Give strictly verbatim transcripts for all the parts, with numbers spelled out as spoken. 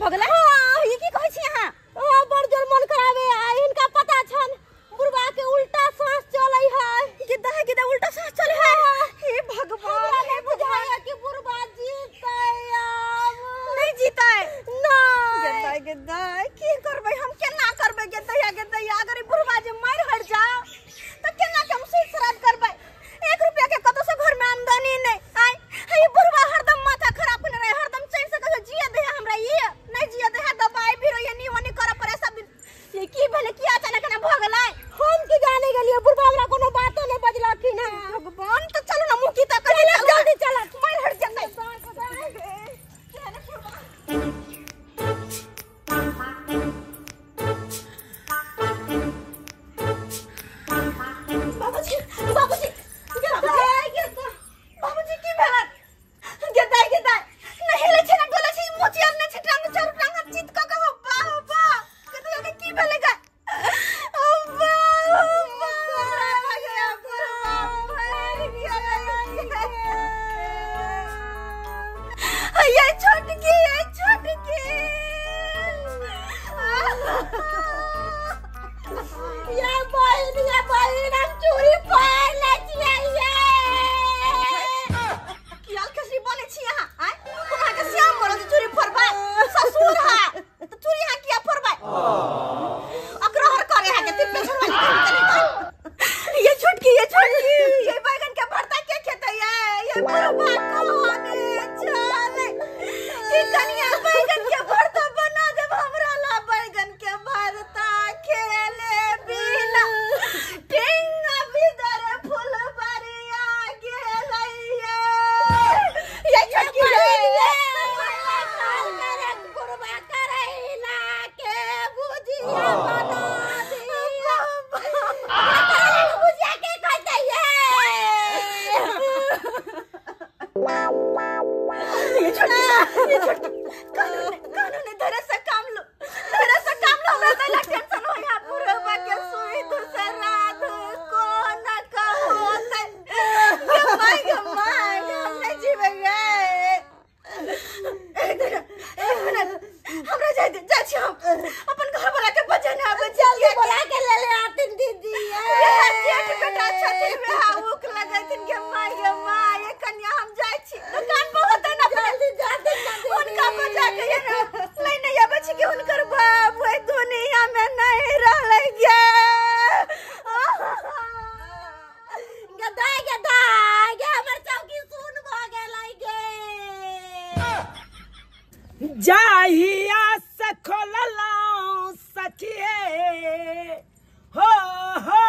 भगले हां ई की कहै छी अहाँ हां बड़ जोर मन खराब है इनका पता छन बुढ़वा के उल्टा सांस चलै है किदा है किदा उल्टा सांस चलै है हे भगवान नहीं बुझाया कि बुढ़वा जीतै अब नहीं जीतै नहीं गेदै गेदै की करबै हम केना करबै गेदै गेदै अगर बुढ़वा जे मार हट जाओ त केना के हम सुध श्राद्ध करबै एक रुपया के कतो से घर में आमदनी नहीं आई हे बुढ़वा हरदम माथा खराब कर रहे हरदम चैन से कहो जिया दे हमरा ये नहीं जिया दे दवाई भी रो ये नी वनी करे पड़े सब दिन ये की भेले की अचानक ना भ गेलै हम की जाने गेलिए बुढ़वा हमरा कोनो बातो नहीं बजला कि ना भगवान तो चलो ना मुखी त कर जल्दी चल मार हट जतै बाबूजी बाबूजी बाबूजी की भेल गेदै गेदै नहीं ले छै ना गोले छै मोची आर नै छै टांग चार टांग चित क के बा बा गेदै के की भेल गा अब्बा अब्बा ये छोटकी ये छोटकी या बहन या बहन हम चोरी पार ले छियै ये कियाल कसरी बोले छी अहाँ आय कोना के श्याम मरद चोरी फरबा ससुर हा त चोरी हा किया फरबा अग्रहर करे है के तिप्पे छोड़वा ये छोटकी ये छोटकी ये बैगन के भरता के खेते ये ये बुढ़वा कोने चले की कनिया बैगन के भरता बना दे हमरा ला बैगन के भरता खेले बिना टिंग भीतर फूल बरिया गेलैया ये छोटकी ये काल करे बुढ़वा करैला के बुझिया बना दिया बुझिया के कहते ये ये छोटकी ये छोटकी कानून कानून धरे से काम लो धरे से काम लो हमरा तो टेंशन हो या बुढ़वा के सुई दूसरा को न कहोते गमाई गमाई हम नहीं जीवेंगे हमरा जाय दे जा छी हम अपन घर वाला के बचन आबे जल्दी बोला के ले ले आतिन दीदी ये जेठ बेटा छथिन में हाउक लगैतिन के माई गे माई कन्या हम जाय छी दुकान पर होते ना जल्दी जाते उनका बजा के ये ले नहीं आबे छी के उनकर बाप ओइ दुनिया में नहीं रहलै गे गदाई गदाई गे हमर चौकी सुन भ गेलै गे जाहिया से खोललौं सखिए हो हो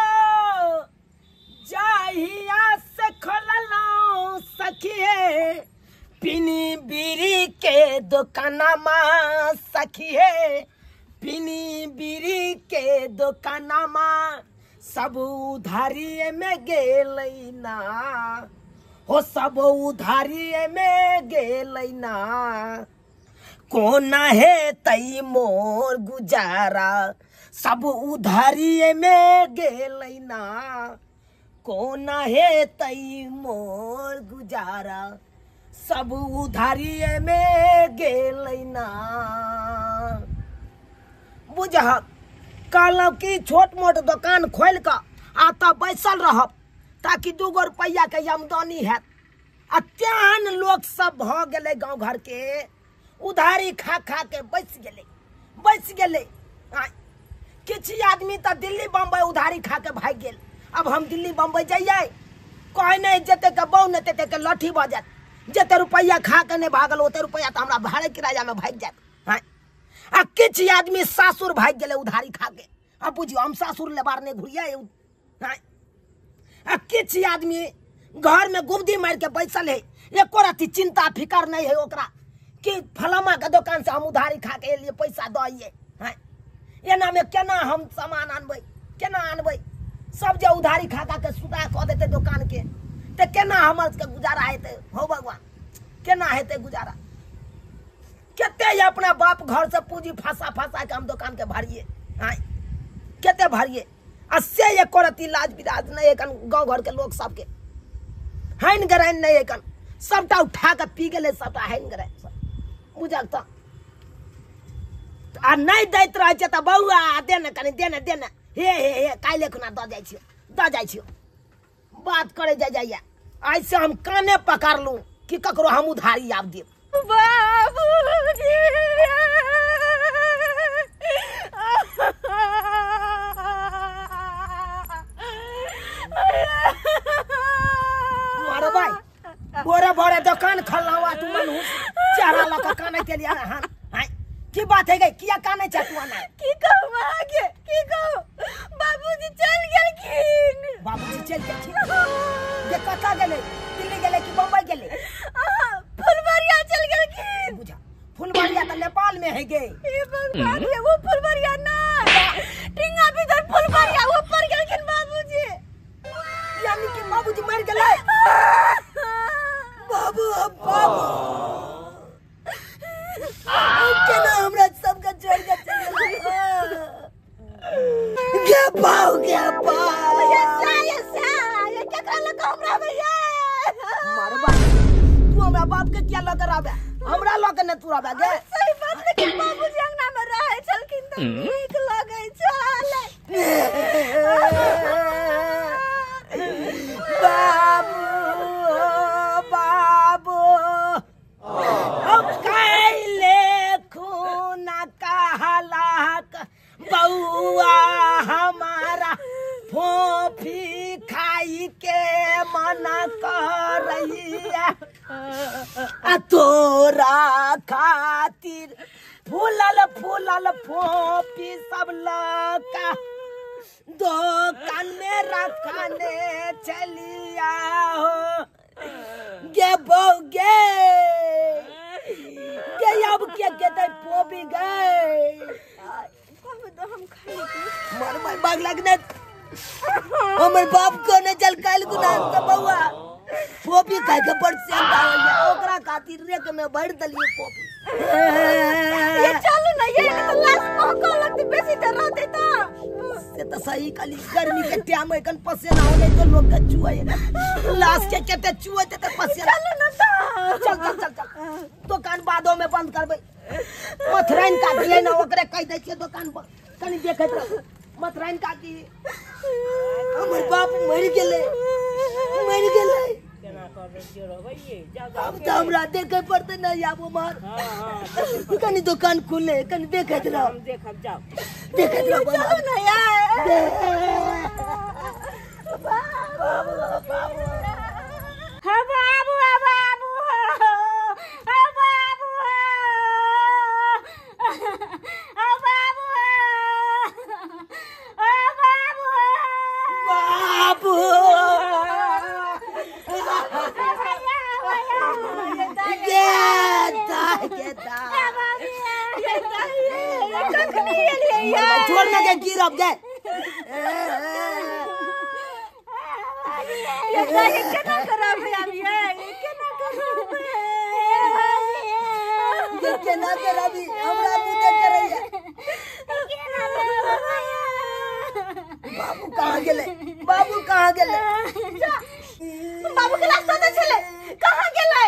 जाहिया से खोललौं सखिए पिनी बीरी के दुकानमा सखिए पिनी बीरी के दुकानमा सब उधारी में गेलै ना हो सब उधारी में गेलै ना कोना है तई मोर गुजारा सब उधारी में गेलै ना कोना है तई मोर गुजारा सब उधारी में गेलै ना बुझह कहलौं कि छोट मोट दुकान खोल के आता बैसल रहब ताकि दू गो रुपया के आमदनी हैत अत्यान लोग सब भ गेलै गाँव घर के उधारी खा खा के बच गेले बच गेले किछ आदमी तो दिल्ली बम्बई उधारी खा के भाग गेल अब हम दिल्ली बम्बई जाइए कहे नहीं जते के बहु नहीं तेते के लठी बजत जते रुपया खा के नहीं भागल ओते रुपया तो हमरा भाड़े किराया में भाग जात आ किछ आदमी सासुर भाग गेले उधारी खा के अब बुझियो हम सासुर लेबार नहीं घुरिया आ किछ आदमी घर में गुबदी मार के बैसल है एको रति चिंता फिकर नहीं है ओकरा कि फलामा के दुकान से हम उधारी खा के लिए पैसा दिए हैं एना में केना हम सामान आनबै केना आनबै सब जे उधारी खा खा के सुता कऽ देते दुकान के ते केना हमर के गुजारा हेतै हो भगवान केना हेतै गुजारा केते अपना बाप घर से पूंजी फंसा फंसा के हम दुकान के भरिए हैं केते भरिए आ से एक रति लाज बिराज नहीं एकन गाँव घर के लोग सबके हैन गराइन नहीं एकन सबटा उठा के पी गेले सबटा हैन गराइन सब बुझल त आ नहीं दैत रहे छै त बौआ दे न कनी दे न दे न हे हे हे काल्हि खुना द जाइ छियो द जाइ छियो बात करे जा जाइया ऐसे हम काने पकड़ लूं कि ककरो हम उधारी आब देब बाबूजी मारो भाई बोरे बोरे दुकान खोलना हुआ तू मन चारा लगा काने के लिए हां हां की बात है गई किया काने चातुआ ना की कहूं आगे की कहूं बाबूजी चल गेलखिन बाबूजी चल गेलखिन ये कता गेले दिल्ली गेले कि बम्बई गेले फुलवारिया चल गेलखिन बुझा फुलवारिया त नेपाल में है गे ए भगवान ये वो फुलवारिया ना टिंगा भीतर फुलवारिया ऊपर गेलखिन बाबूजी यानी कि बाबूजी मर गेले बाबू बाबू केना हमरा सब का छोड़ के चल गे पाऊ गे पाऊ ये सा ये सा ये क्या कर लगा हमरा भैया मारबा तू हमरा बाप के क्या लग रहा हमरा लग न तू रहा गे सही बात है कि बाबूजी अंगना में रहे छलखिन त ठीक लगे चले बाबू बाबू अब कैले खूना कहलाक बउआ हमारा फोफी खाई के मना कर रही है आ तोरा खातिर फूलल फूलल फोफी सब लका दुकान में रखने चलिया हो गे बोगे गे अब क्या कहते पोपी गए कब तो हम खाई मर मर बाग लगने हमर बाप को ने चल काल गुना त बउआ पोपी खाए के पर से अंदावल ओकरा खातिर रे के में भर दलिए पोपी ये चल ना ये तो लाश महका लगती बेसी देर रहते तो से तो सही कली गर्मी के टाइम में कन पसीना होले तो लोग के चुआएगा लाश के केते चुआते त पसीना चल ना तो चल चल चल चल दुकान बादो में बंद करबे मथराइन का दिए ना ओकरे कह दे छिए दुकान बंद कनी देखत रह मथराइन का की हमर बाप मर गेले मर गेले केना कर जे रहबे ये अब तो हमरा देखे पड़ते ना आबो मार हां हां कनी दुकान खुले कनी देखत रह हम देखब जाओ देखत रह चल ना यार बाबू बाबू हां बाबू हां बाबू हां बाबू हां बाबू हां बाबू बाबू छोड़ ना के गिर अब गए ये केना करब अब ये केना करब ये केना करबी हमरा बुझे करैया बाबू कहां गेले बाबू कहां गेले बाबू के लाश साथे छले कहां गेलै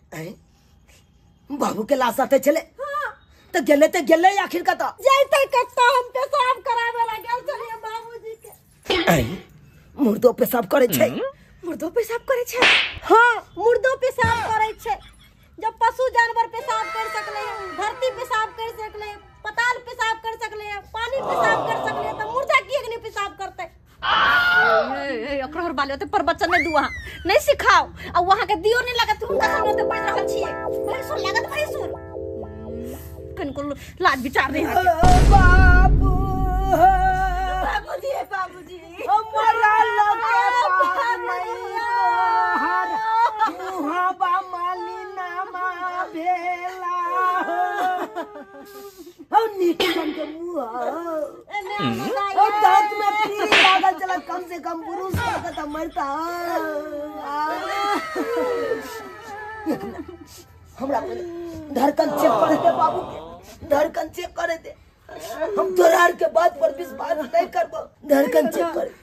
बाबू के लाश साथे छले तो गेले तो गेले आखिर का तो जैते कत्ता हम पेशाब करावे ला गेल छलिए बाबूजी के मुर्दो पेशाब करे छै मुर्दो पेशाब करे छै हां मुर्दो पेशाब करे छै जब पशु जानवर पेशाब कर सकले धरती पेशाब कर सकले पताल पेशाब कर सकले पानी पेशाब कर सकले त मुर्दा किए नहीं पेशाब करते ए एकरा हर बाले पर बच्चा ने दुआ नहीं सिखाओ आ वहां के दियो नहीं लागत हुनका संगे तो पढ़ रहल छिए भाई सुन लागत भाई सुन कनको लाज विचार नहीं है बाबू बाबूजी बाबूजी हमारा लगे पास नहीं हर मुहाबा मालिना मा भेला हो निकन के मुंह ओ दांत में पील लागल चला कम से कम बुरुस का त मरता हमरा पहले धड़कन चेक करे दे बाबू के धड़कन चेक करे दे हम तोरा के बात पर विश्वास नहीं करबो धड़कन चेक करे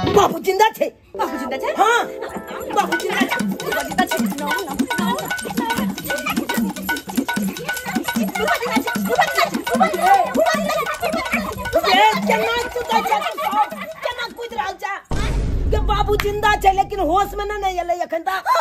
बाबू जिंदा छे। बाबू जिंदा छै हाँ बाबू जिंदा छे। बुढ़वा जिंदा छै नो नो बुढ़वा जिंदा छै बुढ़वा जिंदा छै बुढ़वा जिंदा छै ए केना सुतै छै केना कूद रहल छै के बाबू जिंदा छै लेकिन होश में नहीं एले एखन तक।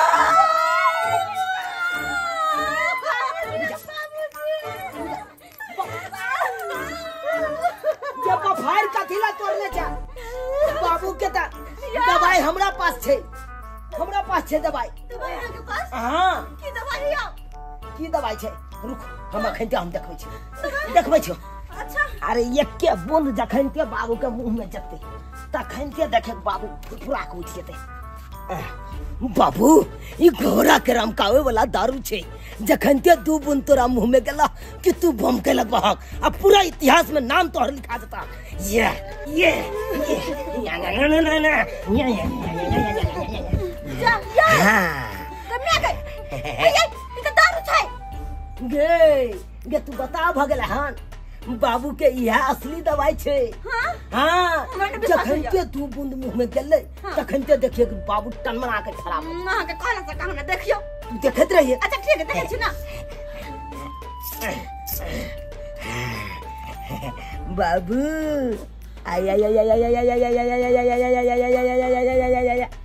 ये बफार कथिला तोड़ने छै बाबू के त दवाई हमरा पास छै हमरा पास छै दवाई। दवाई अहाँ के पास हां की दवाई है की दवाई छै रुक हम अखन हम देखबै छी देखबै छी। अच्छा अरे एके बूंद जखन के बाबू के मुंह में जते तखन के देखे बाबू फुफुरा के उठ जेते। बाबू ई घोड़ा के रमकावे वाला दारू छै जखन ते दू बूंद तोरा मुंह में गेला कि तू बम के लगबहक आ पूरा इतिहास में नाम तोहर लिखा देता। ये ये ना ना ना ना ना ये ये जा जा हां कन्या गई ये ई त दारू छै गे गे तू बता भ गेल हन बाबू के यह असली दवाई छे। हां हां जखन के दू बूंद मुंह में गेले तखन ते देखिए कि बाबू टनमना के खराब अहाँ के कहला से कहना देखियो तू देखत रहिए। अच्छा ठीक है देखे छी ना बाबू आय आय आय आय आय आय आय आय आय आय आय आय आय आय आय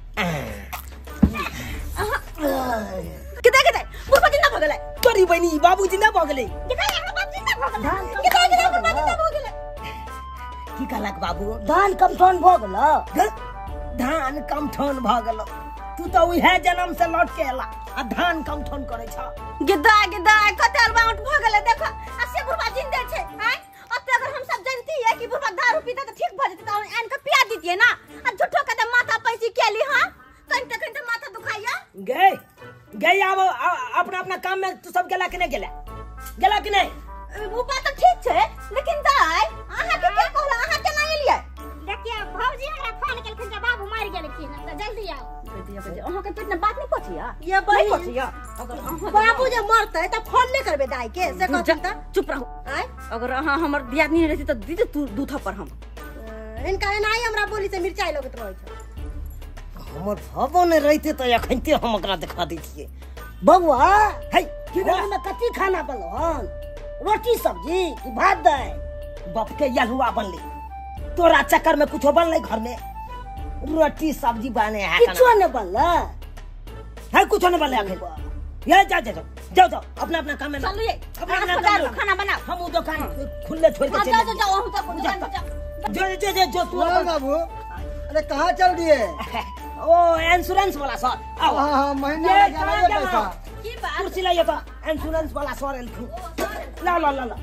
किदा किदा बुढ़वा जिंदा भ गेलै तोरी बहनी बाबू जिंदा भ गेलै किदा हमरा जिंदा भ गेलै किदा किदा बुढ़वा जिंदा भ गेलै की कहलक बाबू धान कमठौन भ गेल धान कमठौन भ गेल तू तो उहे जन्म से लौट के एला आ धान कमठौन करे छ। गिद्दा गिद्दा कते बाउंट भ गेलै देखा आ से बुढ़वा जिंदे छै हैं अब अगर हम सब जानती है कि बुढ़वा दारू पीता त ठीक भ जेते त आन के पिया दीतिए ना आ झूठो के त माथा पैसी केली हां कनटे कनटे माथा दुखाइया गए गए अब अपना अपना काम में तू सब गेला कि नहीं गेला गेला कि नहीं वो बात तो ठीक छै लेकिन दाई अहाँ के के कहला अहाँ केना एलियै देखिए भौजी हमरा फोन केलखिन जे बाबू मार गेलखिन त जल्दी आओ। अहाँ के पेट में बात नहीं पहुंचिया ये नहीं पहुंचिया अगर अहाँ बाबू जे मरतै त फोन नहीं करबे दाई के से कहथिन त चुप रहो आय अगर अहाँ हमर दियादनी नहीं रहती त दीदी तू दूथा पर हम इनका एनाई हमरा बोली से मिर्चाई लगत रहै छै। हमर भवो नहीं रहते तो अखनते हम ओकरा दिखा दैतिए। बउआ है की घर में कथी खाना बनल रोटी सब्जी कि भात दाल बाप के यलुआ बनले तोरा चक्कर में कुछ बनले घर में रोटी सब्जी बने है किछो नहीं बनले है कुछ नहीं बनले अखन ये जा जा जाओ जाओ अपना अपना काम में चलो ये अपना अपना खाना काम में खाना बनाओ हम वो दुकान खुले छोड़ के हां चले जाओ जाओ हम तक दुकान में जाओ जो जो जो जो तू अपन- बाबू अरे कहाँ चल दिए? ओ इंश्योरेंस वाला सर आओ हाँ हाँ महीना ये लग जाना ये कहाँ पैसा। की बात कुर्सी लाइए तो इंश्योरेंस वाला सर एलखिन ला ला ला ला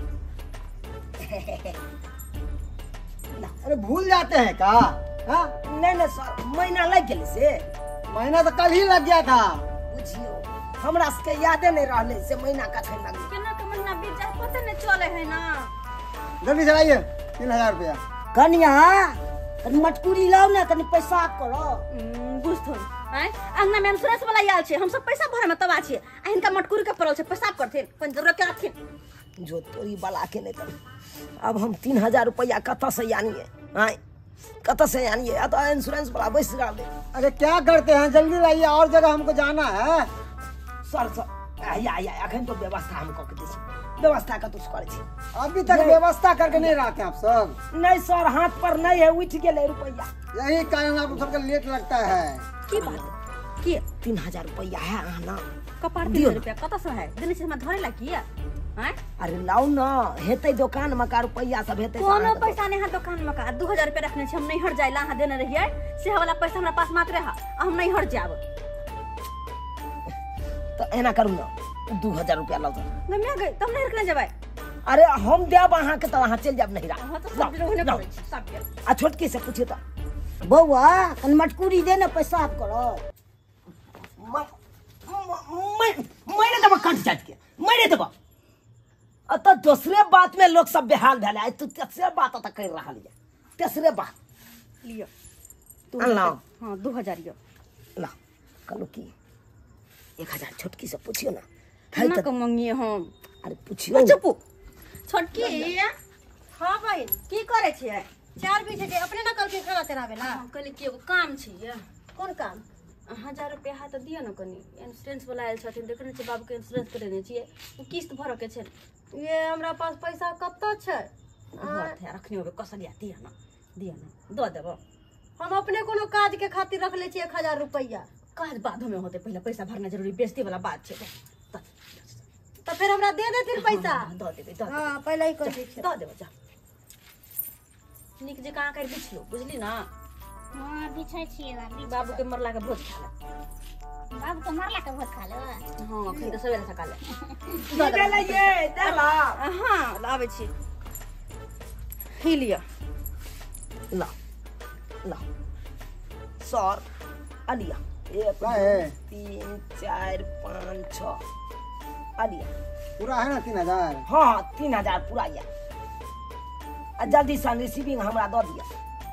अरे भूल जाते हैं का? हाँ नहीं नहीं सर महीना लग गेल से महीना तो कल ही लग गया था। बुझियो हमरा सबके यादे नहीं रहले से महीना कखन लगे केना के महीना बीत जाए पता नहीं चले है ना जल्दी चलाइए तीन हजार रुपया। कनिया कनी मटकुरी लाओ ना कनी पैसा करो बुझथुन हैं अंगना में इंश्योरेंस वाला आयल छै हम सब पैसा भरे में तबा छियै आ हिनका मटकुरी के पड़ल छै पेशाब करथिन अपन जरूरत के रखथिन जो तोरी वाला के नहीं कर अब हम तीन हजार रुपया कत से आनिए आए कत से आनिए या तो इंश्योरेंस वाला बैस रहले अरे क्या करते हैं जल्दी लाइए और जगह हमको जाना है। सर सर आया आया अखन तो व्यवस्था हम कऽ के दै छी व्यवस्था कतौ से करै छी अभी तक व्यवस्था करके नहीं रहते आप सब। नहीं सर हाथ पर नहीं है उठ गेले रुपया यही कारण आप सबका लेट लगता है। की बात की तीन हजार रुपया है आना कपार दियो तीन ना। रुपया कत से है दिन से हमरा धरे ला की हैं अरे लाओ ना हेतै दुकान में का रुपया सब हेतै कोनो पैसा नहीं है दुकान में का दो हजार रुपया रखने छी हम नहीं हट जाइला अहाँ देने रहिए से वाला पैसा हमरा पास मात्र है आ हम नहीं हट जाब तो एना करू ना दू हजार रुपया लाओ तो गमिया गई तब नहीं रखने जेबै अरे हम देब अहाँ के तो अहाँ चल जाब नहीं अहाँ तो रहा सब रोहने पड़ै छी सब के आ छोटकी से पूछिए तो बउआ कनी मटकुरी दे ना पेशाब करो मैं मैंने देबा कंठ चाट के मैंने देबा तो दूसरे बात में लोग सब बेहाल भेल है तू तेसरे बात तक कर रहा है तेसरे बात लियो अल्लाह हां दो हजार यो ला कलो की एक हजार छोटकी से पूछियो ना केना के मंगिए हम अरे पूछियो चुप छोटकी हां बहिन की करे छियै चार बीस है अपने ना कल के खाना चलावेला हम कहली कि एगो काम छै ये कौन काम हजार रुपया हाथ दियो ना कनी इंश्योरेंस वाला आयल छथिन देखने छियै बाबू के इंश्योरेंस करेने छियै ओ किस्त भरऽ के छै ये हमरा पास पैसा कब तक छै घर थे रखने होबे कसलिया दिया ना दिया ना दऽ देबो हम अपने कोनो काज के खातिर रख ले छी एक हजार रुपया काज बादो में होते पहले पैसा भरना जरूरी बेइज्जती वाला बात छै तो फिर हमरा दे देथिन पैसा दऽ देबै दऽ हां पहले ही कर दै छी दऽ देबो जा नीक जकाँ कर बिछलो बुझली ना हां बिछै छियै बाबू बाबू के मरला के भोज खा ले बाबू तो मरला के भोज खा ले हां अखन तऽ सवेरे सकाले दे ले ये देला हां लाबै छी ही लिया ला ला सर अलिया एक क्या है? तीन चार पाँच छः अलिया पूरा है ना तीन हजार हाँ हाँ तीन हजार पूरा या आ जल्दी से रिसीविंग हमरा दऽ दिया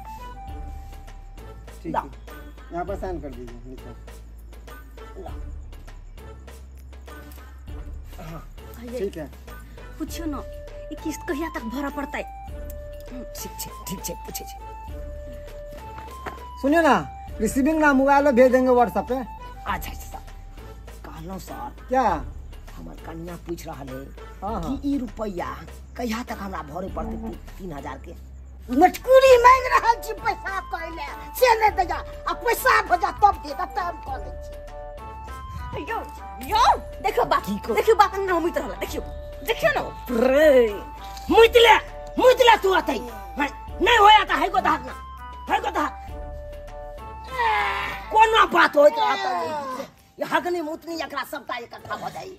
ठीक ला। है यहाँ पर साइन कर दीजिए नीचे ला हाँ ठीक है पूछियो ना ई किस्त कहिया तक भरऽ पड़तै ठीक छै ठीक छै पूछे छै सुनिए ना रिसीविंग ना मोबाइल में भेज देंगे व्हाट्सएप पे अच्छा अच्छा कहलौं सर क्या हमर कन्या पूछ रहा है हाँ हाँ कि ई रुपया कहिया तक हमरा भरे पड़ते ती- तीन हजार के मटकुरी मांग रहा छी पैसा कहले से ले दे जा आ पैसा भजा तब दे तब हम कह दै छी यो यो देखियो बात देखियो बात ना उम्मीद रहला देखियो देखियो ना रे मुइतले मुइतले तू अतै नहीं होया त है को धाक ना है को धाक कोनो बात होय त आता ये हगनी मुतनी एकरा सबटा इकट्ठा भ जाई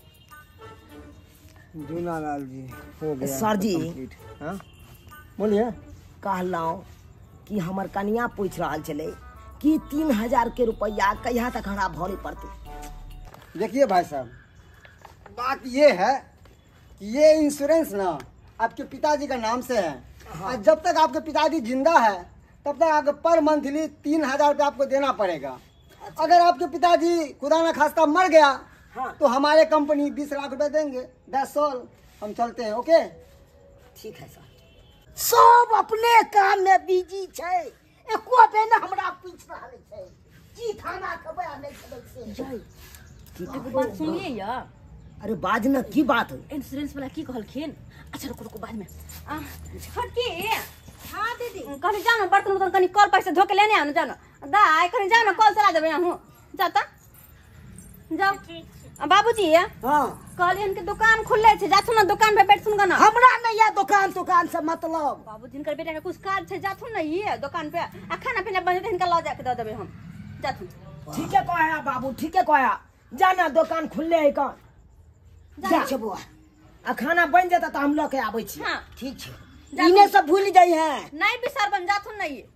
जूनालाल जी हो गया सर जी। कंप्लीट। हाँ बोलिए कहलौं कि हमर कन्या पूछ रहल छले कि तीन हजार के रुपया कहिया तक हमरा भरे पड़ते देखिए भाई साहब बात ये है कि ये इंश्योरेंस ना आपके पिताजी का नाम से है और जब तक आपके पिताजी जिंदा है तब तक आपको पर मंथली तीन हजार रुपये आपको देना पड़ेगा। अगर आपके पिताजी खुदा न खास्ता मर गया हाँ। तो हमारे कंपनी बीस लाख रुपए देंगे। That's all. हम चलते हैं। ओके ठीक है सर सब अपने काम में बिजी छै एको बेन हमरा पूछ रहल छै की खाना खबै आ नहीं खबै से की एगो बात सुनिए या अरे बाज न की बात है इंश्योरेंस वाला की कहलखिन अच्छा रुको रुको बाद में आ छोटकी हां दीदी कनी जाओ ना बर्तन उर्तन कनी कल पैसे धो के लेने आओ ना जाओ ना दाई कनी जाओ ना कल चला देबे हूं जाता जाओ आ बाबूजी हां कहली इनके दुकान खुले छे जाथु ना दुकान पे बैठ सुनगा ना हमरा नहीं है दुकान दुकान से मतलब बाबूजी इनकर बेटा के कुछ काज छे जाथु ना ये दुकान पे आ खाना पीना बने तो इनका ला जाके दे देबे हम जाथु ठीक है कहया बाबू ठीक है कहया जाना दुकान खुलले है का जा छै बुआ आ खाना बन जाता तो हम लोग के आबै छी हां ठीक छै इने सब भूल जाई है नहीं बिसार बन जाथु ना ये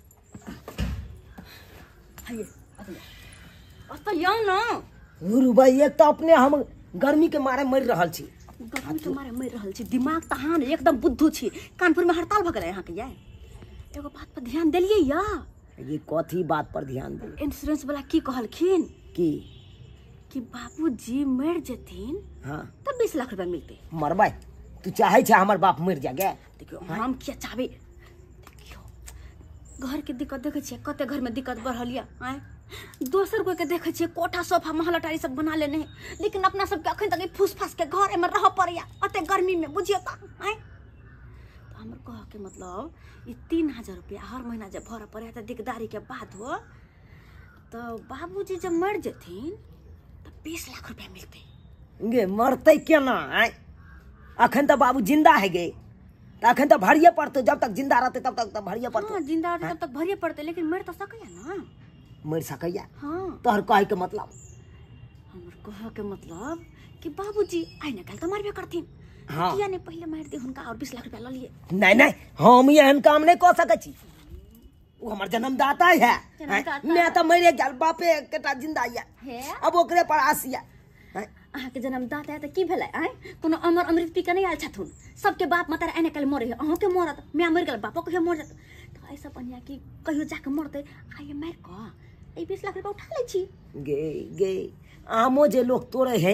हाय अत यौ ना गुरु भाई एक तो अपने हम गर्मी के मारे मर रहल छी गर्मी के मारे मर रहल छी दिमाग तहान एकदम बुद्धू छी कानपुर में हड़ताल भ गेलै यहाँ के ये एगो बात पर ध्यान देलिए या ये कथी बात पर ध्यान दे इंश्योरेंस वाला की कहलखिन की कि बाबूजी मर जथिन हाँ तब बीस लाख रुपया मिलते मरबै तू चाहे छै हमर बाप मर जा गे देखियो हम क्या चाहबे देखियो घर के दिक्कत देखे छियै कते घर में दिक्कत बढ़ल या आय दोसर कोई के देखे छियै कोठा सोफा महल अटारी सब बना लेने हैं लेकिन अपना सब के अखन तक फूस फास के घर में रह पड़िया अते गर्मी में बुझियो त आय तो हमर कह के मतलब ई तीन हजार रुपया हर महीना जब भर पड़े त दिकदारी के बात हो तो बाबूजी जब मर जथिन तो बीस लाख रुपया मिलते गे मरतै केना आय अखन तो बाबू जिंदा है गे तो अखन तो भरिए पड़तै जब तक जिंदा रहते तब तक तो भरिए हाँ पड़तै जिंदा रहते तब तक भरिए पड़ते लेकिन मर तो सकैया ना मर सकैया हाँ तोहर कहे के मतलब हमर कह के मतलब कि बाबूजी आइ न कल तो मरबे करथिन हाँ। किया ने पहले मार दे हुनका और बीस लाख रुपया ल लिए नहीं नहीं हम एहन काम नहीं कर सकै छी वो हमर जन्मदाता है जन्मदाता। मैं तो मरे गेल बापे केटा जिंदा या हे अब ओकरे पर आसिया अहाँ के जन्मदाता है त की भेलै आय कोनो अमर अमृत पी के नहीं आयल छथुन सबके बाप माता एने कल मरे है अहूँ के मरत मैं मर गेल बापो कहियो मर जात तो ऐसा बनिया कि कहियो जाके मरते आइए मार क ए बीस लाख रुपया उठा ले छी गे गे आमो जे लोग तोड़े है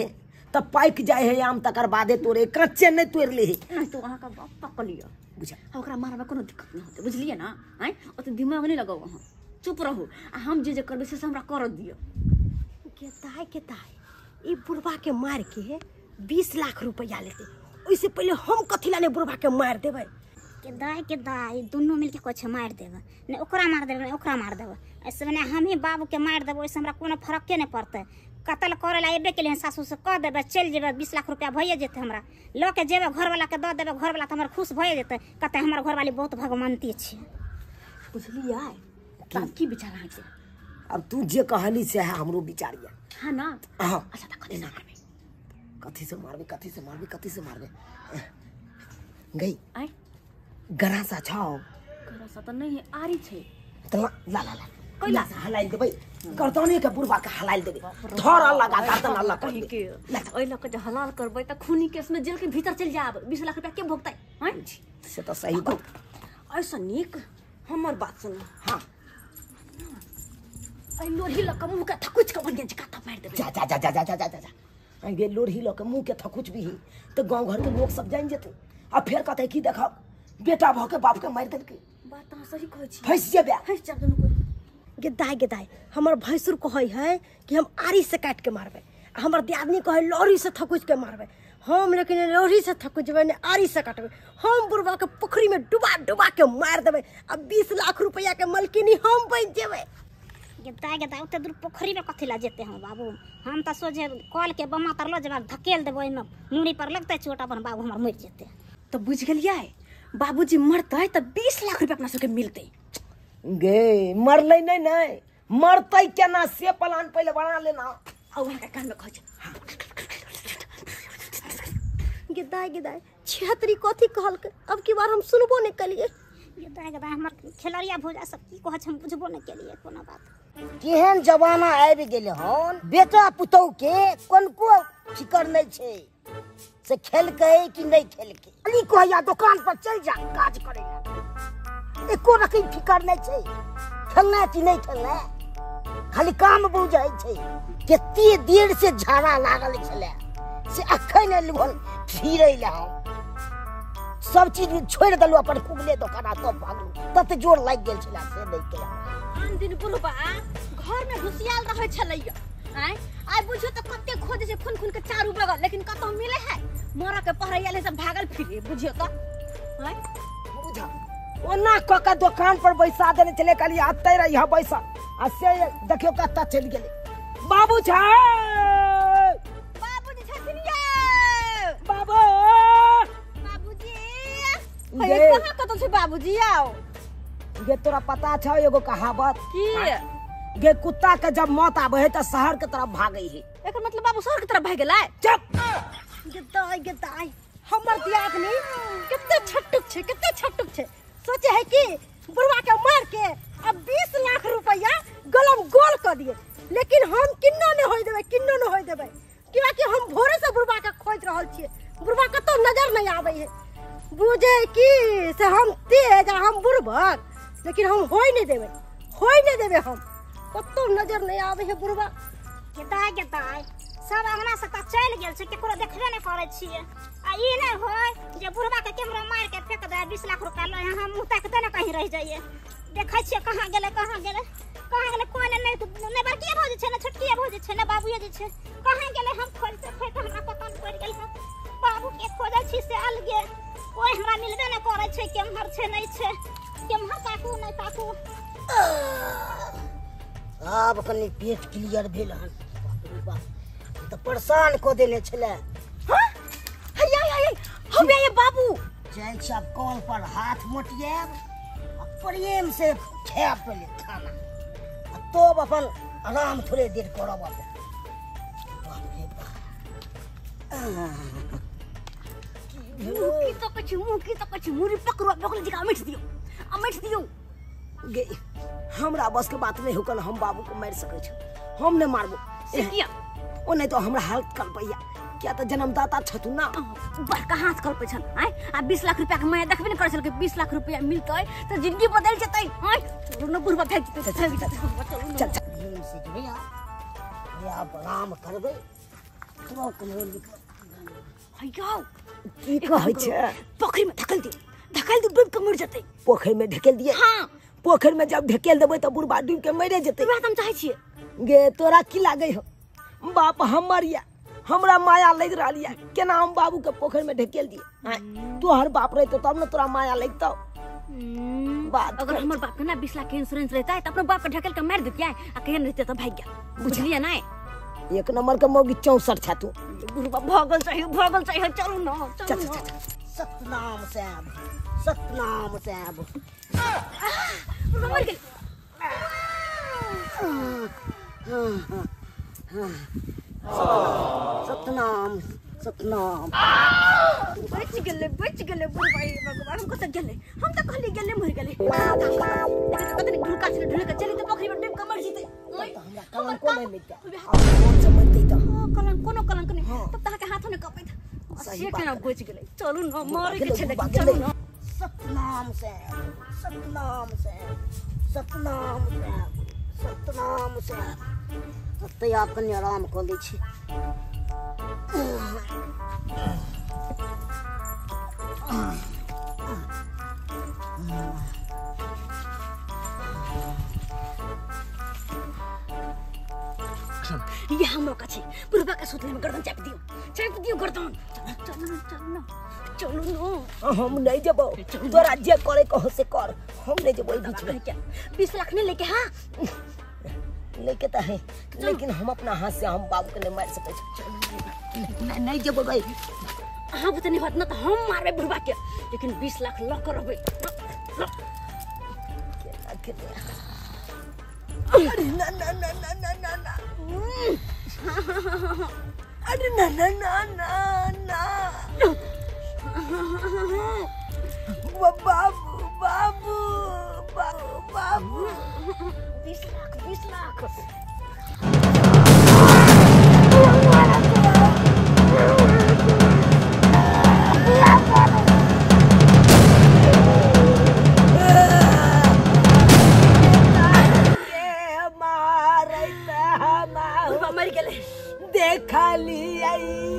तब पाइक जाए है आम तकर बादे तोरे कच्चे नहीं तोड़ ले नहीं तो वहाँ का बाप पकड़ लिया बुझा ओकरा मारबा कोनो दिक्कत नहीं होते बुझलिए ना आय ओते दिमाग नहीं लगाओ वहाँ चुप रहो आ हम जे जे करबे से हमरा कर दियो के ताई के ताई ई बुढ़वा के मार के बीस लाख रुपया लेते ओइसे पहले हम कथी ला ने बुढ़वा के मार देबै के दाई के दाई दोनों मिलके कुछ मार देबे ने ओकरा मार देबे ने ओकरा मार देबे ऐसे ने हम ही बाबू के मार देबे ओइसे हमरा कोनो फर्क के नहीं पड़ते कत्ल करे ला एबे के लिए सासू से कह देबे चल जेबे बीस लाख रुपया भइए जेते हमरा ल के जेबे घर वाला के द देबे घर वाला त हमर खुश भइए जेते कहते हमर घर वाली बहुत भगवंती छै बुझलिए तब की विचार है के अब तू जे कहली से है हमरो विचारिया हां ना हां अच्छा त कथी ना करबे कथी से मारबे कथी से मारबे कथी से मारबे गई आय गरासा छाओ गरासा त नहीं है आरी छै त ला ला ला कैला से हलाइल देबै गर्दने के बुढ़वा के हलाइल देबै धर लगा गर्दन अल्लाह कहि कहि के ओइ लक जे हलाल करबै त खूनी केस में जेल के भीतर चल जाब बीस लाख रुपया के भोगतै हैं से तो सही को ऐसा निक हमर बात सुन हां ऐ लोही लक मुंह के थकुच के बनिया जका त मार देबै जा जा जा जा जा जा जा जा गे लोढ़ी ल के मुंह के थकुच भी तो गांव घर के लोग सब जान जेते आ फिर कहते की देखा बेटा भ के बाप के मार देलके बात त सही कहै छी फंस जेबे फंस जाब दुनु कोई गेदाय गेदाय हमर भैंसुर कहै है कि हम आरी से काट के मारबे हमर दियादनी कहै लोरी से थकुच के मारबे हम लेकिन लोरी से थकुचबे ने आरी से काटबे हम बुढ़वा के पोखरी में डुबा डुबा के मार देबे अब बीस लाख रुपया के मालकिनी हम बन जेबे गेदा गेदा उते दूर पोखरी में कथी ला जेते हम बाबू हम त सोझे कॉल के बमा तरलो जब धकेल देबो ओइमे मुड़ी पर लगते चोट अपन बाबू हमर मर जेते तो बुझ गेलियै बाबूजी मरतै त बीस लाख रुपया अपना सबके मिलतै गे मरले नहीं नहीं मरतै केना से प्लान पहले बना लेना आ वहां के कान में कहै छै गेदाय गेदाय छेत्री कथी कहलकै अब की बार हम सुनबो नहीं कलिए गेदा गेदा हमर खेलरिया भौजा सब की कहै छै हम बुझबो नहीं केलिए कोनो बात केहन जमाना आबि गेले हन बेटा पुतौ के कोनको फिकर नहीं छै से खेलकै कि नहीं खेलकै अली कहया दुकान पर चल जा काज करे एको रकम फिकर नहीं छै खेलना कि नहीं खेलना खाली काम बुझाई छै कते देर से झाड़ा लागल छले से अखन एलहन फिरै ला सब चीज छोड़ दलु अपन कुगले दोकाना सब भागलु तते जोर लाग गेल छले से नहीं केला आन दिन बुढ़बा घर में घुसियाल रहै छलैया आय आइ बुझियो त कते खोजे छै खून खून के चारू बगल लेकिन कतौ मिले है मोरा के पहरैया ले सब भागल फिरे बुझियो त आय बुझा ओना क के दुकान पर बैसा देने चले काली आते रही है बैसा आ से देखियो कत्ता चल गेले बाबू छै बाबूजी छथिनिया बाबू बाबूजी गे। हे कहां कतौ छै बाबूजी आओ गे तोरा पता छ एगो कहावत की गे कुत्ता के जब मौत आवे है त शहर के तरफ भागै है एकर मतलब बाबू शहर के तरफ भाग गेलै चुप गेदाय गेदाय हमर दियादनी कते छटुक छै कते छटुक छै सोचे है कि बुढ़वा के मार के अब बीस लाख रुपया गलम गोल कर दिए लेकिन हम किन्नो ने होय देबे किन्नो ने होय देबे कियाकि हम भोरे से बुढ़वा के खोज रहल छिए बुढ़वा कतो नजर नहीं आवे है बुझे कि से हम तेज आ हम बुढ़बक लेकिन हम होय नहीं देबे होय नहीं देबे हम कतो नजर नहीं आवे है बुढ़वा गेदा गेदा सब अंगना से त चल गेल छै केकरो देखबे नहीं करै छिए आ ई नहीं होय जे बुढ़वा के कैमरा मार के फेंक दे बीस लाख रुपया ल हम मुंह ताकते न कहीं रह जाइए देखै छिए कहां गेले कहां गेले कहां गेले कोई नहीं नहीं बड़की भौजी छै न छोटकी भौजी छै न बाबूए जे छै कहां गेले हम खोजते खोजते हमरा पता नहीं पड़ गेल है बाबू के खोजै छी से अलगे कोई हमरा मिलबे नहीं करै छै केम्हर छै नहीं छै केम्हर ताकू नहीं ताकू अब कनी पेट क्लियर भेल हन बाप रे बाप तो परेशान को देने छले हां हैया हैया हम ये बाबू जाय सब कॉल पर हाथ मोटियाब आ प्रेम से खाए पहले खाना आ तो अपन आराम थोड़े देर करब अपन बाप रे बाप मुंह की तो कछु मुंह की तो कछु मुरी पकड़ो बगल जगह मिट दियो आ मिट दियो गे हमरा बस के बात नहीं होकल हम बाबू को मार सकै छी हम नहीं मारबो से किया ओ नहीं तो हमरा हालत कर पैया क्या तो जन्मदाता छथु ना बड़का हाथ कर पे छन आय आ बीस लाख रुपया के मैं देखबे नहीं कर सके बीस लाख रुपया मिलतै तो जिंदगी बदल जतै आय न बुढ़वा फेंक देतै चल चल चल चल प्रेम से जो या या आराम करबे हयौ की कहै छै? पोखरी में धकेल दियो धकेल दियो डूब के मर जतै। पोखरि में ढकेल दिए? हाँ पोखरि में जब ढकेल देबै तऽ बुढ़बा डूब के मरे जेतै। वएह हम चाहै छियै। गे तोरा की लागे हो? बाप हमर या हमरा माया लग रहा है, केना हम बाबू के पोखरि में ढकेल दिए? तोहर बाप रहते तब न तोरा माया लगतौ। बात अगर हमर बाप के ना बीस लाख के इंश्योरेंस रहता है तो अपने बाप के ढकेल के मार देतिया आ कहीं रहते तो भाग गया। बुझलिए ना? एक नंबर के मौगी चौसठ छा तू। बुढ़बा भगल चाहिए भगल चाहिए। चलू ना चल चलू चल ना। चल। सतनाम साहब सतनाम साहब। बुढ़बा मर गेल। सतनाम सतनाम। बच गेले बच गेले बुढ़बा हे भगवान। हम कत गेले? हम तो कहली गेले मर गेले। लेकिन पता नहीं ढुलका से ढुलका चली तो पोखरी में डूब के मर जीते। हमरा कलंक को नहीं मिलता। कौन से मरते तो? हां कलंक कोनो कलंक नहीं। तब तक के हाथ में कपैत। से केना बच गेले? चलू ना मारे के छले चलू ना। सतनाम साहब सतनाम साहब सतनाम साहब सतनाम साहब। तै आप कनी आराम कर लै छी। ये हमरो का छी। बुढ़बा के सुतले में गर्दन चाप दियो चाप दियो गर्दन। चलू ना चलू ना चलू ना। हम नहीं जबो। तोरा जे करे कहो से कर। हम नहीं जबो बीच में। क्या बीस लाख नहीं लेके? हाँ लेके तो है लेकिन हम अपना हाथ से हम बाबू के नहीं मार सके। नहीं नहीं जबो भाई। हाँ बता नहीं बात ना तो हम मारबे बुढ़बा के। लेकिन बीस लाख लॉक करबे। अरे ना ना ना ना ना ना ना। अरे ना ना ना ना ना। बाबू बाबू बाबू बाबू। बीस लाख बीस लाख। मर गेले देखा लिया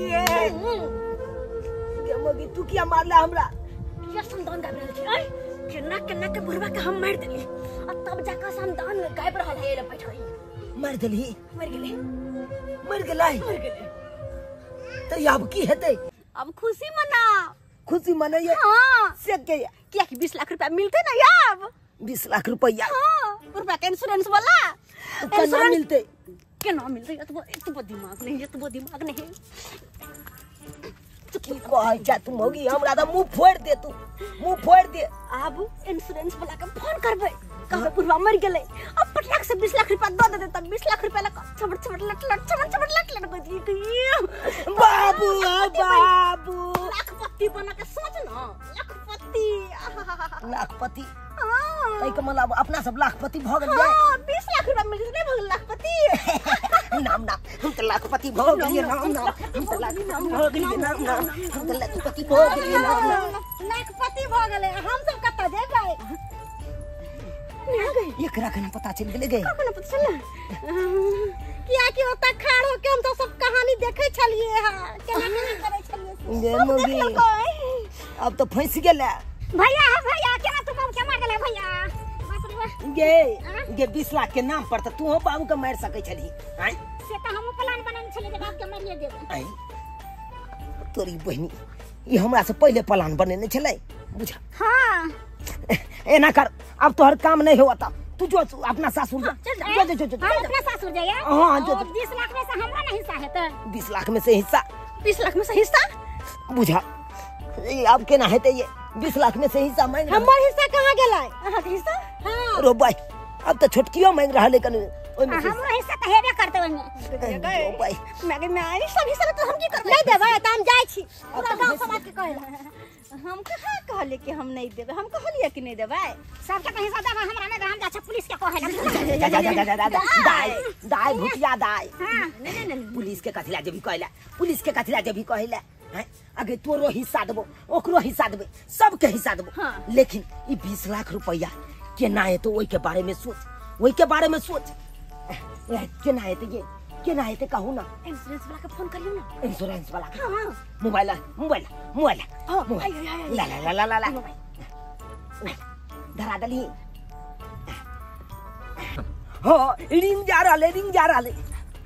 मगी तू क्या मारला हमरा? ये संदान गायब रहल छै। केना केना के बुढ़बा के हम मार देली आ तब जाकर संदान गायब रहल है। ले बैठ गई मर गेली। मर गेले मर गेलै मर गेले। तो अब की हेतै? अब खुशी मना। खुशी मनैया। हाँ से के क्या कि बीस लाख रुपया मिलते ना याब? बीस लाख रुपया। हाँ बुढ़बा के इंश्योरेंस वाला केना मिलते? केना मिलते? इतना इतना दिमाग नहीं इतना दिमाग नहीं। की कहै छै तू मौगी? हमरा त मुंह फोड़ दे तू मुंह फोड़ दे। अब इंश्योरेंस वाला के फोन करबे कहबे बुढ़बा मर गेले। अब पटलाक से बीस लाख रुपया दे देते तब बीस लाख रुपया लग छबड़ छबड़ लट लट छबड़ छबड़ लट लट कर दी। बाबू बाबू लाखपति बना के सोच ना। लाखपति लाखपति। हां तै के मतलब अपना सब लाखपति भ गेल जाय। हां बीस लाख रुपया मिल नहीं भगल लाखपति। नाम ना हम तो लाखपति भ गेलिए। नाम ना हम तो लाखपति भ गेलिए। नाम ना हम तो लाखपति भ गेलिए। नाम ना लाखपति भ गेले। हम सब कत जेबै? एकरा केना पता चल गेले गे? कखनो पता चलल? किया कि ओतऽ खाड़ हो के हम तो सब कहानी देखे छलिए। हां केना केना करे छलिए गे मौगी अब तो फंस गेले। भैया है भैया केना तुम हम के मार गेले भैया? बाप रे बा। गे गे बीस लाख के नाम पर त तू बाबू के मार सकै छली। आइ से त हम प्लान बनन छले जे बाप के मारिए देब। आइ तोरी बहिनी ई हमरा से पहले प्लान बनेने छलै बुझा। हां एना कर अब तोहर काम नहीं होता। तू जो अपना सासुर जा। जो जो जो जो हम अपना सासुर जाइए। हां जो बीस लाख में से हमरा नहीं हिस्सा हेतै। बीस लाख में से हिस्सा बीस लाख में से हिस्सा बुझा। ये अब केना हेतै? ये बीस लाख में से हिस्सा मांग हमर हिस्सा कहां गेलै? अहाँ के हिस्सा? हां रो भाई अब तो छोटकियो मांग रहा लेकिन ओइमे हमरो हिस्सा त हेबे करतै ओइमे। रो भाई मैगे मैं आई सब हिस्सा तो हम की करबै? नहीं देबै त हम जाय छी। पूरा गांव समाज के कहै हम कहाँ कहले कि हम नहीं देबै? हम कहलिए कि नहीं देबै। सबके तो हिस्सा देबा हमरा में हम जा छ पुलिस के कहै जा जा जा जा जा दाई दाई भुतिया दाई। हां नहीं नहीं पुलिस के कथिला जे भी कहला पुलिस के कथिला जे भी कहला हैं अगे तोरो हिस्सा देबो ओकरो हिस्सा देबे सबके हिस्सा देबो। हाँ। लेकिन ई बीस लाख रुपया केना है तो ओई के बारे में सोच। ओई के बारे में सोच केना है तो ये केना हेते कहू ना। इंश्योरेंस वाला के फोन करियो ना। इंश्योरेंस वाला के हां मोबाइल मोबाइल मोबाइल हां मोबाइल। आय आय आय ला ला ला ला ला धरा दली। हो रिंग जा रहा है, रिंग जा रहा है।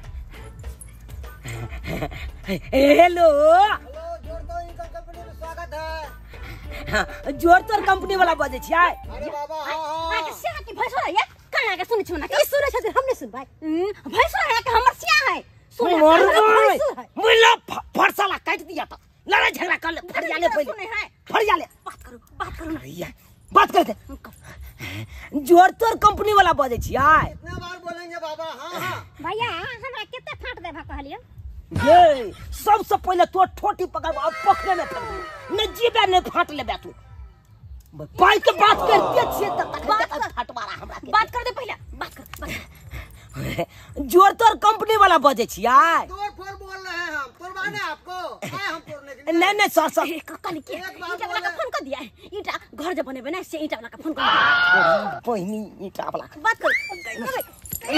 हेलो हेलो जोर तो इनका कंपनी में स्वागत है। जोर तोर कंपनी वाला बजे छियै। अरे बाबा हाँ हाँ आके सिया की भैंस है ये कना के सुनै छ ना के सुनै छ हमने सुन भाई भैंस है के हमर सिया है सुन मुला फरसाला काट दिया था। लड़ाई झगड़ा कर ले फरिया ले पहले सुनै है फरिया ले बात करो बात करो ना भैया बात कर दे। जोर तोर कंपनी वाला बजे छियै। कितना बार बोलेंगे बाबा हाँ हाँ। भैया हमरा केते फाट देबा कहलियो ये सबसे पहले तो ठोटी पकड़ और पकड़े में फट न जीबे न फाट लेबे तू। भाई के बात करते छियै त बात कर फटवारा हमरा के बात कर दे पहले बात कर बात कर। जोर तोर कंपनी वाला बजे छियै। तोड़ फोड़ बोल रहे हैं हम, तोड़वाने आपको आए हम तोड़ने के लिए। नहीं नहीं सर सर ए ककन के एक बात ईटा वाला बोले। का फोन कर दिया है ईटा घर जब बने बने से ईटा वाला का फोन कर दिया पहिनी ईटा वाला बात कर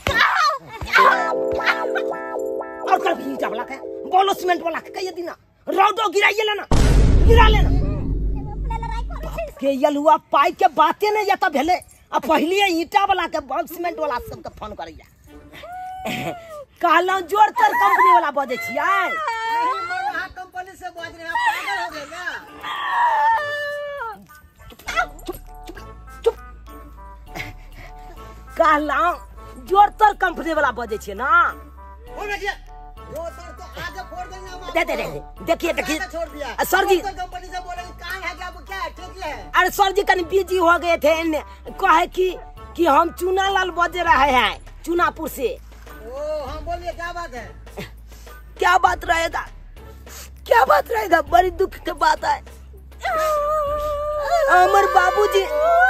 और कर भी ईटा वाला के बोलो सीमेंट वाला के कहिए दिना रोडो गिराइए लेना गिरा लेना। के यलुआ पाई के बातें नहीं जाता भेले अब पहले ईटा वाला के बॉल सीमेंट वाला सब के फोन करिया। कहलौ जोर तोर कंपनी वाला बजे छियै। नहीं मरहा कंपनी से बोल रहे हैं, आप पागल हो गए क्या? कहलौ जोर तोर कंपनी वाला बजे छियै ना। बोल देखिए वो सर तो आगे फोड़ देंगे हम दे दे दे देखिए देखिए आपको। छोड़ दिया सर जी कंपनी से बोलेंगे कान है क्या, वो क्या है ठीक है। अरे सर जी कहीं बिजी हो गए थे इन्हें कहे कि कि हम चूना लाल बजे रहे हैं चूनापुर से। ओ हम बोलिए क्या बात है। क्या बात रहेगा क्या बात रहेगा बड़ी दुख की बात है। अमर बाबूजी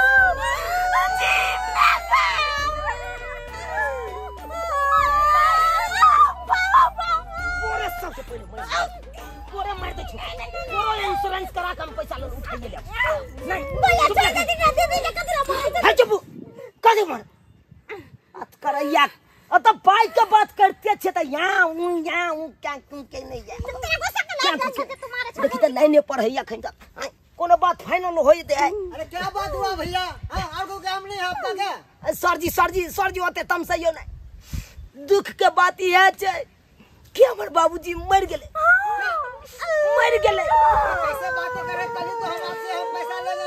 पूरे सबसे पहले पूरे मार दे पूरे इंश्योरेंस करा के हम पैसा लोन उठाइए ले नहीं भैया चल दे दे दे दे कतरा मार है चुप कदे मार अत करैया अ तो पाई के बात करते छे त यहां उ यहां उ क्या के नहीं है तेरे को सकल लाग छे तुम्हारे छ देखि त लाइने पर है अखन तक कोनो बात फाइनल होई दे है। अरे क्या बात हुआ भैया हाँ और कोई काम नहीं है आपका क्या। Sir ji sir ji sir ji होते तम सहियो नहीं दुख के बात ये है कि हमर बाबूजी मर गेले मर गेले। कैसे बातें कर रहे कल तो हम आपसे हम पैसा ले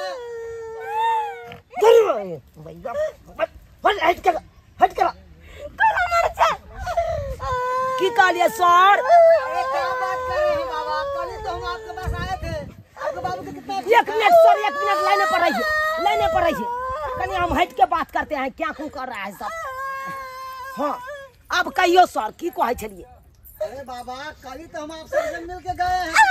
गए। भैया हट हट कर हट कर की कहलिए सर। अरे क्या बात कर रहे हैं बाबा, कल तो हम आपके पास आए थे, आपके बाबू के कितना एक मिनट सर एक मिनट लाइने पर रहिए लाइने पर रहिए कहीं हम हट के बात करते हैं क्या क्यों कर रहा है सब। हाँ अब कहियो सर की कहे छलिए। अरे बाबा कल ही तो हम आपसे मिल के गए हैं।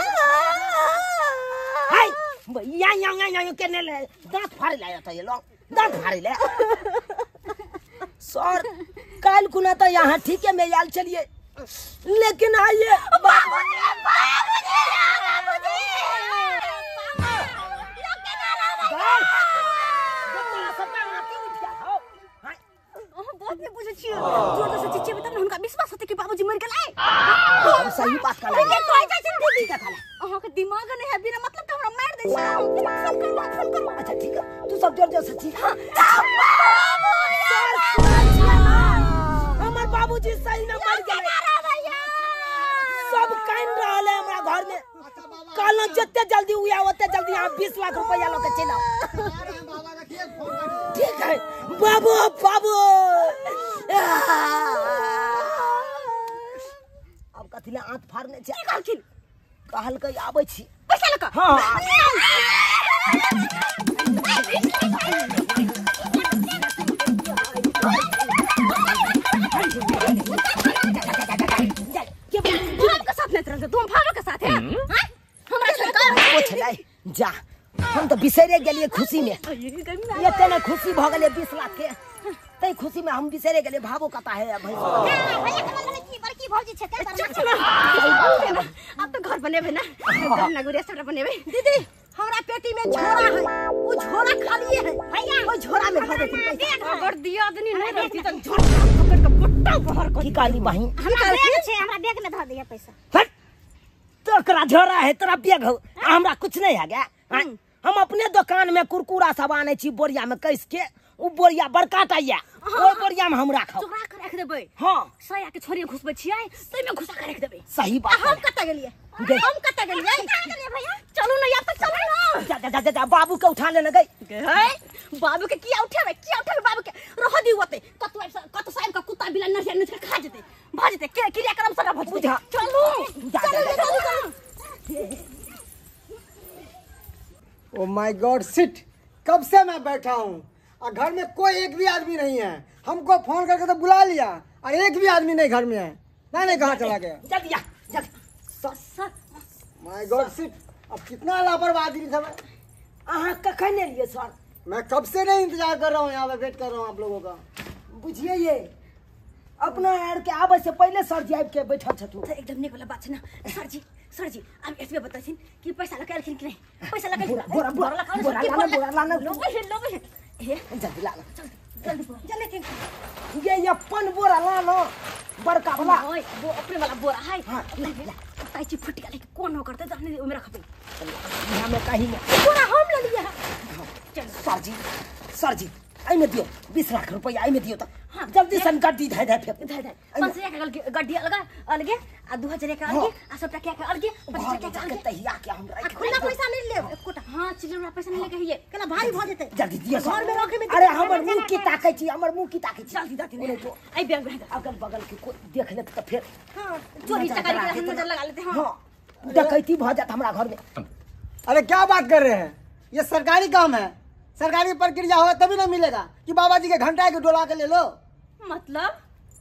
हाय या या या या केने ले दांत फाड़ लाया था ये लोग दांत फाड़ ले। सर कल कुना तो यहाँ ठीक है मैं याल चलिए लेकिन आइए बहुत में पूछे छियो जोर से चिच्चे बता ना उनका विश्वास होते कि बाबूजी मर गेलै। हम सही बात कर रहे ये कोई का चिंता दी का थाला अहाँ के दिमाग नहीं है बिना मतलब हमरा मार दे छी। फोन करो फोन करो अच्छा ठीक है तू सब जोर जोर से ठीक हमर बाबूजी सही न मर गेले सब कान रहले हमरा घर में कहलो जत्ते जल्दी हुआ ओते जल्दी यहाँ बीस लाख रुपया लेके चलो। बाबा रखिए फोन करो। ठीक है बाबू बाबू अब कथिला आंत फाड़ने छै कहलखिन कहल के आबै छी पैसा लका हां के साथ नहीं रहते तुम भागो के साथ है हां हमरा छोड़ पूछ ले जा हम तो बिसरे गेलिए खुशी में ये तेने खुशी भ गेले बीस लाख के तै खुशी में हम बिसरे गेले भावो कता है भाई भैया के मन की बड़की भौजी छे ते पर अब तो घर बनेबे ना घर ना गुड़िया सब बनेबे दीदी हमरा पेटी में झोरा है वो झोरा खाली है भैया वो झोरा में भर देती पैसा अगर दिया आदमी नहीं रहती तो झोरा पकड़ के पट्टा बाहर कर की काली बहिन हमरा बैग छै, हमरा बैग में धऽ दिया पैसा। हट तोरा झोरा है तोरा बैग हो हमरा कुछ नहीं है गे। हम अपने दुकान में कुरकुरा सब आने छी बोरिया में कैस के, उ बोरिया बड़का टाइया ओ बोरिया में हम राखब। चुरा के रख देबै। हां सया के छोरी घुसबै छियै तै में घुसा के रख देबै। सही बात हम कत गेलियै हम कत गेलियै भैया चलू ना या तक चलू ना। जा जा जा जा बाबू के उठा लेने गई। गई बाबू के किया उठाबे किया उठाबे बाबू के रह दी होते कत कत साहब का कुत्ता बिला नरिया नच के खा जेते भ जेते के क्रियाक्रम सारा भ जेते। चलू जा जा ओ माय गॉड सिट, कब से मैं बैठा हूँ और घर में कोई एक भी आदमी नहीं है। हमको फोन करके तो बुला लिया और एक भी आदमी नहीं घर में है। ना नहीं कहाँ चला गया? जल्दी आ जल्दी। माय गॉड सिट, अब कितना लापरवाही समय। अहाँ कखन ने लिए सर? मैं कब से नहीं इंतजार कर रहा हूँ, यहाँ पे वेट कर रहा हूँ आप लोगों का। बुझिए ये अपना यार के आवे से पहले सर जी आबि के बैठल छथु। तो एकदम निक वाला बात छै ना। सर जी सर जी अब एतबे बताथिन कि पैसा लगा एलखिन कि नहीं पैसा लगा बोरा बोरा बोरा बोरा लाना बोरा लाना लोगे है लोगे है हे जल्दी लाना जल्दी जल्दी जल्दी ये अपन बोरा लाना बड़का वाला ओए वो अपने वाला बोरा है। हां ताई ची फट गया लेकिन कौन हो करते जाने ओमे रखबे यहां में कहीं में बोरा हम ले लिया। चल सर जी सर जी आई में दियो बीस लाख रुपया आई में दियो तो जल्दी सन गड्डी धै धै फेंक धै धै पाँच सौ का गड्डी अलगा अलगे आ दो हज़ार का अलगे आ सौ टका का अलगे पच्चीस टका का अलगे तहिया के हम रख खुला पैसा नहीं ले एकोटा। हां चिल्लर पैसा नहीं लेके हिए केना भारी भ जेते जल्दी दियो घर में रखे में। अरे हमर मुंह की ताकै छी हमर मुंह की ताकै छी जल्दी दाती नहीं तो आई बैग में अगल बगल के कोई देख ले तो फिर हां चोरी चकारी के नजर लगा लेते। हां डकैती भ जात हमरा घर में। अरे क्या बात कर रहे हैं, ये सरकारी काम है, सरकारी प्रक्रिया हो तभी ना मिलेगा कि बाबा जी के घंटा के डोला के ले लो। मतलब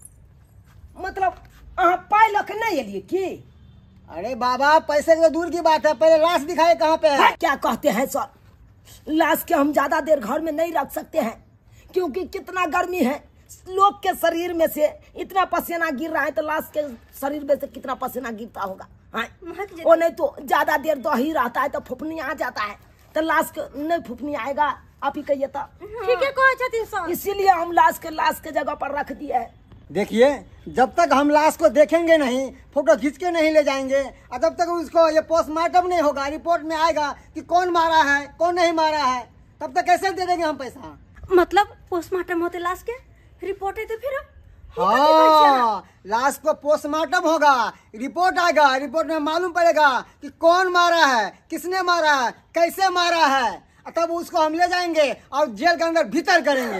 मतलब अहाँ पाई लख नहीं एलिए की? अरे बाबा पैसे तो दूर की बात है, पहले लाश दिखाए कहाँ पे है। क्या कहते हैं सर, लाश के हम ज्यादा देर घर में नहीं रख सकते हैं क्योंकि कितना गर्मी है। लोग के शरीर में से इतना पसीना गिर रहा है तो लाश के शरीर में से कितना पसीना गिरता होगा। वो नहीं तो ज्यादा देर दही रहता है तो फुफनी आ जाता है, तो लाश के नहीं फुफनी आएगा। आप ही कहिए तो ठीक है कहे छथिन सर, इसीलिए हम लाश के लाश के जगह पर रख दिए है। देखिए जब तक हम लाश को देखेंगे नहीं, फोटो खींच के नहीं ले जाएंगे और जब तक उसको ये पोस्टमार्टम नहीं होगा, रिपोर्ट में आएगा कि कौन मारा है कौन नहीं मारा है, तब तक कैसे दे देंगे हम पैसा। मतलब पोस्टमार्टम होते लाश के रिपोर्ट है तो फिर हाँ लाश को पोस्टमार्टम होगा, रिपोर्ट आएगा, रिपोर्ट में मालूम पड़ेगा कि कौन मारा है, किसने मारा है, कैसे मारा है, तब उसको हम ले जाएंगे और जेल के अंदर भीतर करेंगे।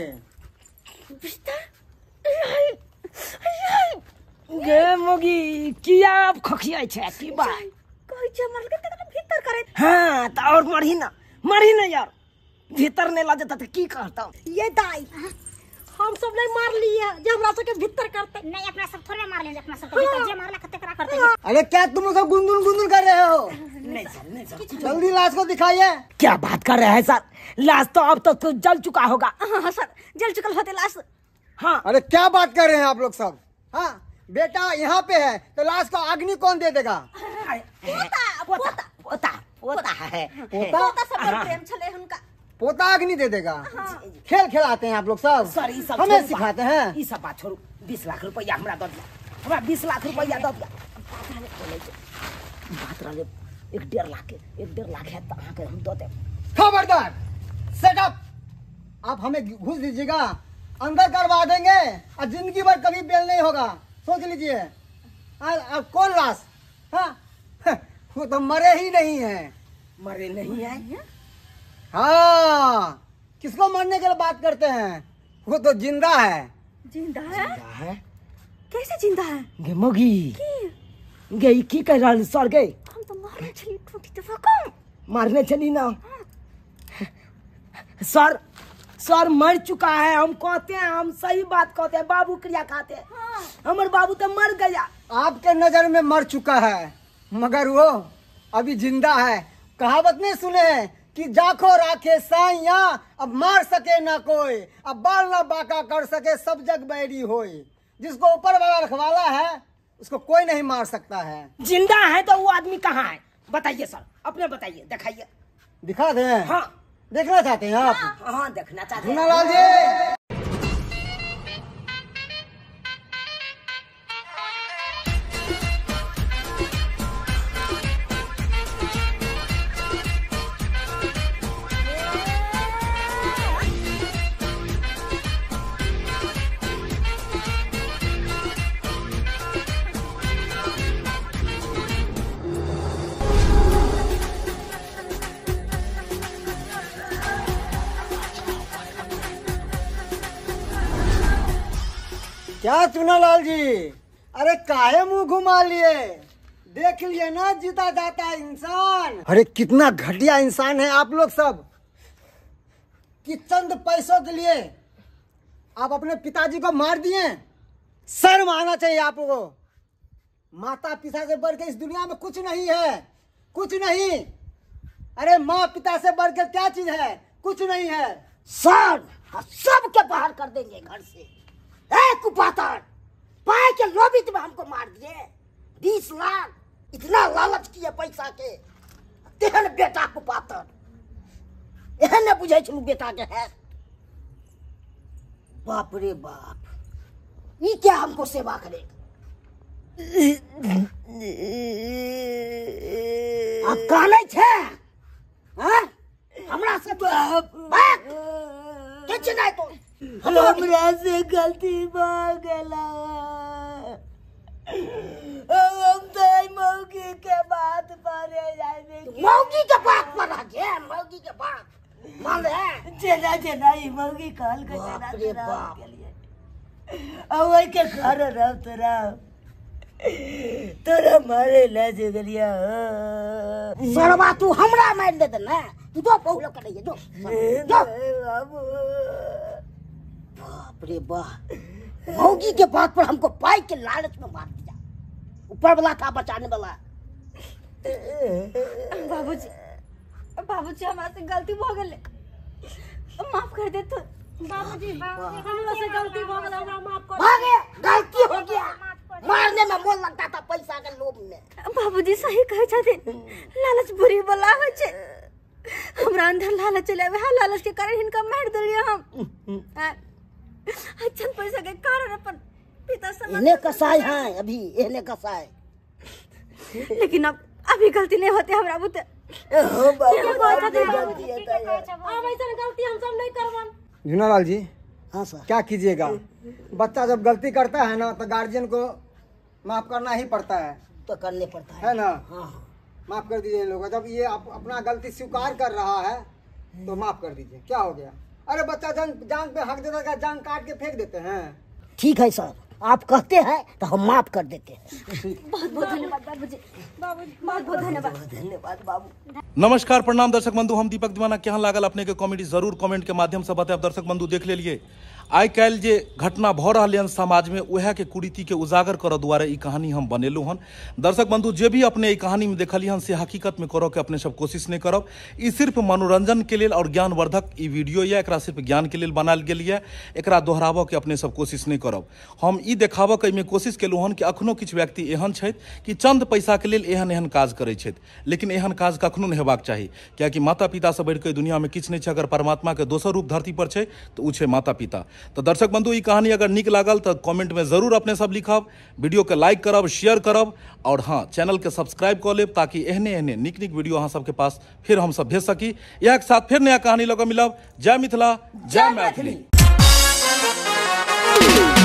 गे मोगी किया अब खखियाई छे की बात कहै छै मर के तक भीतर करे। हां त और मरही ना मरही ना यार, भीतर नहीं ला देता तो की करता। ये दाई हम सब नहीं मार लिए जब हमरा सबके भीतर करते नहीं अपना सब थोड़े मार लेंगे, अपना सब को भीतर जे मारला कते करा करते हैं। अरे क्या तुम सब गुनगुन गुनगुन कर रहे हो? नहीं सर नहीं सर जल्दी लाश को दिखाइए। क्या बात कर रहे हैं सर, लाश तो अब तक तो जल चुका होगा। हां सर जल चुकल होते लाश। हाँ अरे क्या बात कर रहे हैं आप लोग सब। हाँ बेटा यहाँ पे है तो लाश को अग्नि कौन दे देगा? पोता पोता पोता पोता है पोता पोता सब बड़ प्रेम छले हुनका। पोता अग्नि दे देगा। खेल खिलाते हैं आप लोग सब, सर ई सब हमें सिखाते हैं। ई सब बात छोड़ू, बीस लाख रुपया हमरा दे दिया, हमरा बीस लाख रुपया दे दिया। बात रहे एक डेढ़ लाख के, एक डेढ़ लाख है तो अहाँ के हम दे देब। खबरदार सेट अप, आप हमें घुस दीजिएगा, अंदर करवा देंगे और जिंदगी भर कभी बेल नहीं होगा, सोच लीजिए। अब कौन लाश? हाँ वो तो मरे ही नहीं है। मरे नहीं है? हाँ किसको मरने के लिए बात करते हैं, वो तो जिंदा है। जिंदा है? है कैसे जिंदा है? गे मोगी गे ई की कह रहल सर गे? हम तो मारने चली टूटी तो फकम मारने चली ना सर, सर मर चुका है। हम कहते हैं, हम सही बात कहते हैं, बाबू क्रिया खाते हैं। हाँ। हमारे बाबू तो मर गया। आपके नजर में मर चुका है मगर वो अभी जिंदा है। कहावत नहीं सुने हैं कि जाखो राखे साइया अब मार सके ना कोई, अब बाल ना बाका कर सके सब जग बैरी होए। जिसको ऊपर वाला रखवाला है उसको कोई नहीं मार सकता है। जिंदा है तो वो आदमी कहाँ है बताइए सर, अपने बताइए, दिखाइए। दिखा दें? हाँ देखना चाहते हैं आप? हाँ, हाँ देखना चाहते हैं। धुनालाल जी क्या चुनालाल जी, अरे काहे मुंह घुमा लिए? देख लिए ना जीता जाता इंसान। अरे कितना घटिया इंसान है आप लोग सब कि चंद पैसों के लिए आप अपने पिताजी को मार दिए। शर्म आना चाहिए आपको। माता पिता से बढ़ के इस दुनिया में कुछ नहीं है, कुछ नहीं। अरे माँ पिता से बढ़ के क्या चीज है? कुछ नहीं है। सर सब के बाहर कर देंगे घर से। ए कुपातर, पाए के लोभी में हमको मार दिए। बीस लाख इतना लालच किए पैसा के। तेहन बेटा कुपातर, एहन न बुझे छलू बेटा के है। बाप रे बाप, ये क्या हमको सेवा करेगा? आप काने छे? हाँ? हमरा से बाप किछ नहीं तो हमरा से गलती हो गला। हम तो मौगी के बात पर जाने। मौगी के बात पर आ गए। मौगी के बात मान ले। चला चला ई मौगी काल के चला बाप रे चला बाप। के लिए अवै के घर रह तोरा तोरा मारे ले जे गलिया। सरवा तू हमरा मार दे दे ना। तू तो पहुलो कर दे दो दो। बाबू बाप रे बाप, मौगी के बात पर हमको पाई के लालच में मार दिया। ऊपर वाला था बचाने वाला। बाबूजी बाबूजी हमारे से गलती हो गई, माफ कर दे तू। बाबूजी बाबूजी हमरा से गलती हो गई, हमरा माफ कर भागे, गलती हो गया। मारने में मन लगता था पैसा के लोभ में। बाबूजी सही कहे छथिन, लालच बुरी बला होइ छै। हमरा अंदर लालच चले आवे, लालच के कारण हिनका मार देलिए हम। अच्छा पैसा के कारण अपन पिता से इन्हें कसाई है अभी, इन्हें कसाई। लेकिन अब अभी गलती नहीं होते हमरा बुते। हो बाबू गलती है अब ऐसा गलती हम सब नहीं करवन। झुनालाल जी, हाँ सर। क्या कीजिएगा, बच्चा जब गलती करता है ना तो गार्जियन को माफ करना ही पड़ता है, तो करने पड़ता है, है ना? हाँ। माफ कर दीजिए इन लोगों को। जब ये अप, अपना गलती स्वीकार कर रहा है तो माफ कर दीजिए। क्या हो गया? अरे बच्चा जान जान पे हक देता है, जान काट के फेंक देते हैं। ठीक है सर, आप कहते हैं तो हम माफ कर देते हैं। बहुत बहुत धन्यवाद बाबूजी, बाबूजी बहुत बहुत धन्यवाद। धन्यवाद बाबू। नमस्कार प्रणाम दर्शक बंधु, हम दीपक दीवाना। केहन लागल अपने के कॉमेडी जरूर कमेंट के माध्यम से बताएब। दर्शक बंधु देख लेलिए आइ काल्हि जे घटना भऽ रहल हन समाज में, वह के कुरीति के उजागर करऽ दुआरे ई कहानी हम बनेलहुँ हन। दर्शक बंधु जे भी अपने ई कहानी में देखलिए हन से हकीकत में करऽ के अपने सब कोशिश नहीं करब। ई सिर्फ मनोरंजन के लेल और ज्ञानवर्धक ई वीडियो या एकरा सिर्फ ज्ञान के लेल बनायल गेल ये। एकरा दोहराबऽ के अपने सब कोशिश नहीं करब। हम ई देखाबऽ के एहिमे कोशिश केलहुँ हन कि अखनो किछु व्यक्ति एहन छथि कि चंद पैसा के लेल एहन एहन काज करै छथि, लेकिन एहन काज कखनो नहीं हेबाक चाही। कियाकि माता पिता से बढ़ि के दुनिया में किछु नहीं छै। अगर परमात्मा के दोसर रूप धरती पर छै तो उ छै माता पिता। तो दर्शक बंधु ई कहानी अगर नीक लागल तो कमेंट में जरूर अपने सब लिखब, वीडियो के लाइक करब, शेयर करब और हाँ चैनल के सब्सक्राइब कर लेब, ताकि एहने एहने निक निक वीडियो अहाँ सबके पास फिर हम सब भेज सकी। एक साथ फिर नया कहानी लगा मिलब। जय मिथिला, जय मैथिली।